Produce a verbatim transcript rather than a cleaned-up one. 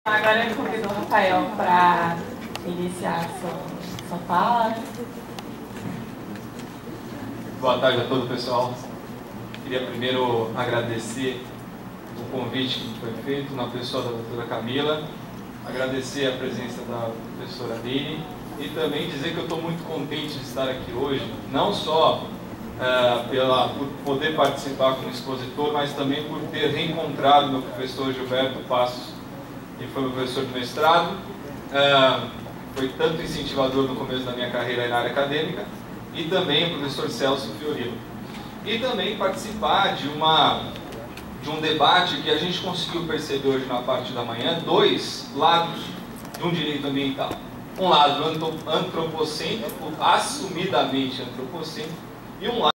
Agora eu convido o Rafael para iniciar a sua, sua fala. Boa tarde a todo pessoal. Queria primeiro agradecer o convite que foi feito na pessoa da doutora Camila, agradecer a presença da professora Aline e também dizer que eu estou muito contente de estar aqui hoje, não só uh, pela, por poder participar como expositor, mas também por ter reencontrado meu professor Gilberto Passos, que foi meu professor de mestrado, uh, foi tanto incentivador no começo da minha carreira na área acadêmica, e também o professor Celso Fiorilo. E também participar de, uma, de um debate que a gente conseguiu perceber hoje na parte da manhã, dois lados de um direito ambiental. Um lado antropocêntrico, assumidamente antropocêntrico, e um lado